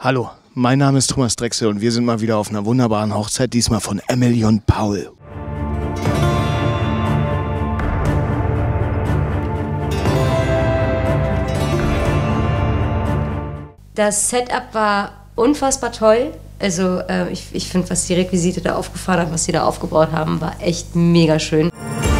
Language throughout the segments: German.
Hallo, mein Name ist Thomas Drechsel und wir sind mal wieder auf einer wunderbaren Hochzeit, diesmal von Emily und Paul. Das Setup war unfassbar toll. Also ich finde, was die Requisite da aufgefahren haben, was sie da aufgebaut haben, war echt mega schön.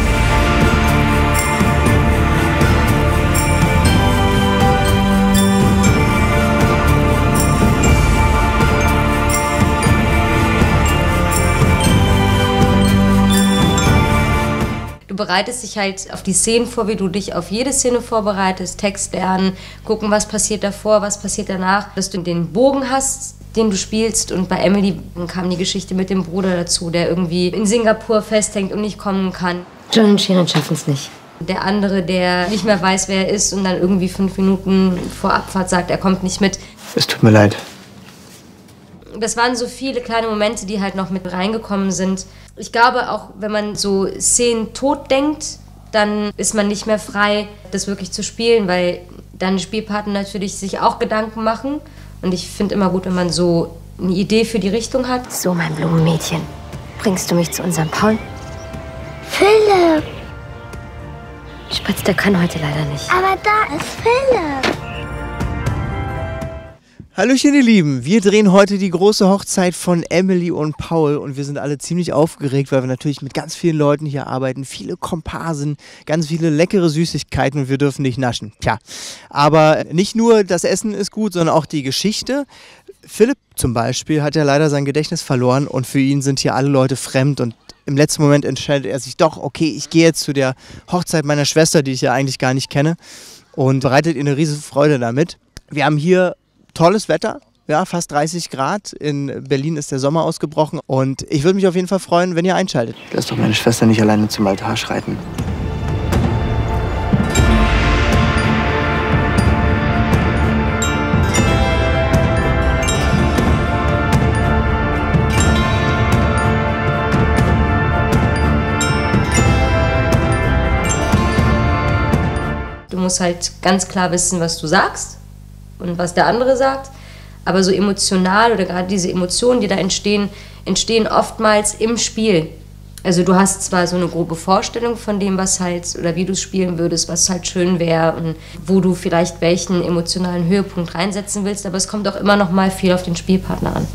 Du bereitest dich halt auf die Szenen vor, wie du dich auf jede Szene vorbereitest, Text lernen, gucken, was passiert davor, was passiert danach, dass du den Bogen hast, den du spielst. Und bei Emily kam die Geschichte mit dem Bruder dazu, der irgendwie in Singapur festhängt und nicht kommen kann. John und Shirin schaffen es nicht. Der andere, der nicht mehr weiß, wer er ist und dann irgendwie 5 Minuten vor Abfahrt sagt, er kommt nicht mit. Es tut mir leid. Das waren so viele kleine Momente, die halt noch mit reingekommen sind. Ich glaube auch, wenn man so Szenen tot denkt, dann ist man nicht mehr frei, das wirklich zu spielen, weil deine Spielpartner natürlich sich auch Gedanken machen. Und ich finde immer gut, wenn man so eine Idee für die Richtung hat. So, mein Blumenmädchen, bringst du mich zu unserem Paul? Philipp! Spatz, der kann heute leider nicht. Aber da ist Philipp! Hallöchen ihr Lieben, wir drehen heute die große Hochzeit von Emily und Paul und wir sind alle ziemlich aufgeregt, weil wir natürlich mit ganz vielen Leuten hier arbeiten, viele Komparsen, ganz viele leckere Süßigkeiten und wir dürfen nicht naschen. Tja, aber nicht nur das Essen ist gut, sondern auch die Geschichte. Philipp zum Beispiel hat ja leider sein Gedächtnis verloren und für ihn sind hier alle Leute fremd und im letzten Moment entscheidet er sich doch, okay, ich gehe jetzt zu der Hochzeit meiner Schwester, die ich ja eigentlich gar nicht kenne und bereitet ihr eine riesige Freude damit. Wir haben hier tolles Wetter, ja, fast 30 Grad. In Berlin ist der Sommer ausgebrochen und ich würde mich auf jeden Fall freuen, wenn ihr einschaltet. Lass doch meine Schwester nicht alleine zum Altar schreiten. Du musst halt ganz klar wissen, was du sagst und was der andere sagt, aber so emotional oder gerade diese Emotionen, die da entstehen oftmals im Spiel. Also du hast zwar so eine grobe Vorstellung von dem, was halt, oder wie du es spielen würdest, was halt schön wäre und wo du vielleicht welchen emotionalen Höhepunkt reinsetzen willst, aber es kommt auch immer noch mal viel auf den Spielpartner an.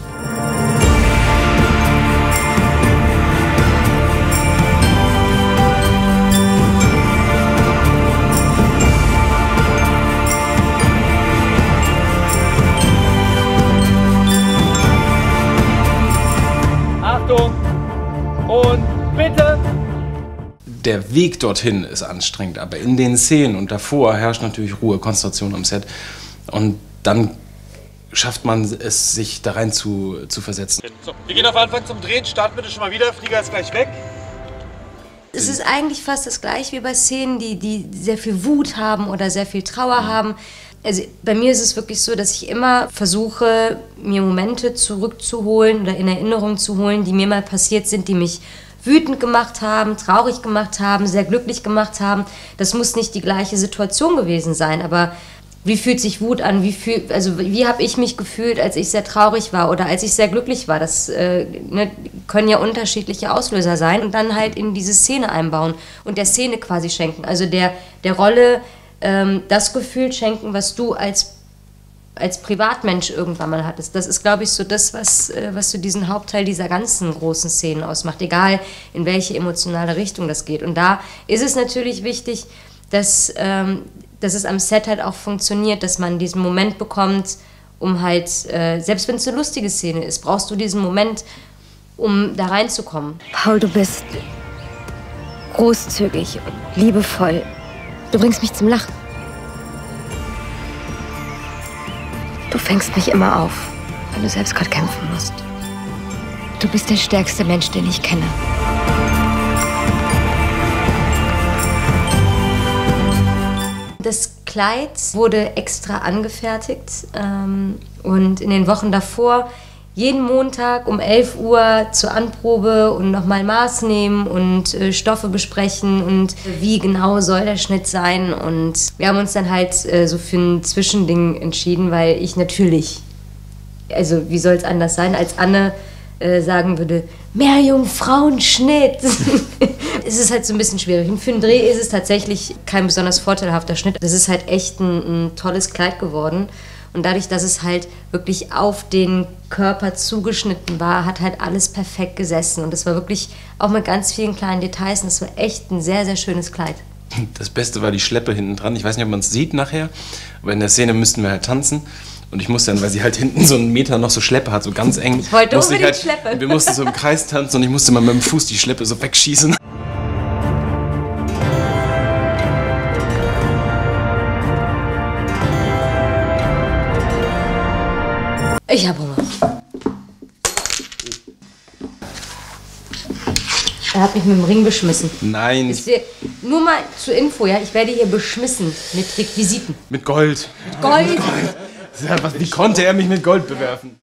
Und bitte! Der Weg dorthin ist anstrengend, aber in den Szenen und davor herrscht natürlich Ruhe, Konzentration am Set. Und dann schafft man es, sich da rein zu versetzen. So, wir gehen auf Anfang zum Drehen. Start bitte schon mal wieder. Flieger ist gleich weg. Es ist eigentlich fast das gleiche wie bei Szenen, die sehr viel Wut haben oder sehr viel Trauer haben. Also bei mir ist es wirklich so, dass ich immer versuche, mir Momente zurückzuholen oder in Erinnerung zu holen, die mir mal passiert sind, die mich wütend gemacht haben, traurig gemacht haben, sehr glücklich gemacht haben. Das muss nicht die gleiche Situation gewesen sein, aber wie fühlt sich Wut an? Wie habe ich mich gefühlt, als ich sehr traurig war oder als ich sehr glücklich war? Das können ja unterschiedliche Auslöser sein und dann halt in diese Szene einbauen und der Szene quasi schenken. Also der Rolle das Gefühl schenken, was du als Privatmensch irgendwann mal hattest. Das ist, glaube ich, so das, was so diesen Hauptteil dieser ganzen großen Szenen ausmacht, egal in welche emotionale Richtung das geht. Und da ist es natürlich wichtig, dass es am Set halt auch funktioniert, dass man diesen Moment bekommt, um halt, selbst wenn es eine lustige Szene ist, brauchst du diesen Moment, um da reinzukommen. Paul, du bist großzügig und liebevoll. Du bringst mich zum Lachen. Du fängst mich immer auf, wenn du selbst gerade kämpfen musst. Du bist der stärkste Mensch, den ich kenne. Das Kleid wurde extra angefertigt und in den Wochen davor jeden Montag um 11 Uhr zur Anprobe und nochmal Maß nehmen und Stoffe besprechen und wie genau soll der Schnitt sein. Und wir haben uns dann halt so für ein Zwischending entschieden, weil ich natürlich Also wie soll es anders sein, als Anne sagen würde, mehr Jungfrauenschnitt. Es ist halt so ein bisschen schwierig. Und für den Dreh ist es tatsächlich kein besonders vorteilhafter Schnitt. Das ist halt echt ein tolles Kleid geworden. Und dadurch, dass es halt wirklich auf den Körper zugeschnitten war, hat halt alles perfekt gesessen. Und das war wirklich auch mit ganz vielen kleinen Details. Und das war echt ein sehr, sehr schönes Kleid. Das Beste war die Schleppe hinten dran. Ich weiß nicht, ob man es sieht nachher, aber in der Szene müssten wir halt tanzen. Und ich musste dann, weil sie halt hinten so einen Meter noch so Schleppe hat, so ganz eng. Ich wollte unbedingt Schleppe. Wir mussten so im Kreis tanzen und ich musste mal mit dem Fuß die Schleppe so wegschießen. Ich hab Hunger. Er hat mich mit dem Ring beschmissen. Nein. Nur mal zur Info, ja, ich werde hier beschmissen mit Requisiten. Mit Gold. Mit Gold? Wie konnte er mich mit Gold bewerfen?